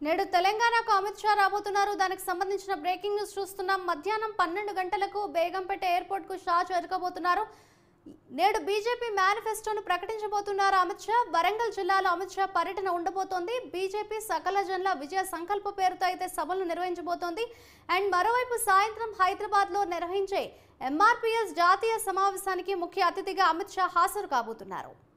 నేడు తెలంగాణకు అమిత్ షా రాబోతున్నారు. దానికి సంబంధించిన బ్రేకింగ్ న్యూస్ చూస్తున్నాం. మధ్యాహ్నం 12 గంటలకు బేగంపేట ఎయిర్పోర్ట్ కు షా చేరుకోబోతున్నారు. నేడు బీజేపీ మేనిఫెస్టోను ప్రకటించబోతున్నారు అమిత్ షా. వరంగల్ జిల్లాలో అమిత్ షా పర్యటన ఉండబోతోంది. బీజేపీ సకల జనుల విజయ సంకల్ప పేరుతో అయితే సభలు నిర్వహించబోతోంది. అండ్ మరోవైపు సాయంత్రం హైదరాబాద్ లో నిర్వహించే ఎంఆర్పీఎస్ జాతీయ సమావేశానికి ముఖ్య అతిథిగా అమిత్ షా హాజరు కాబోతున్నారు.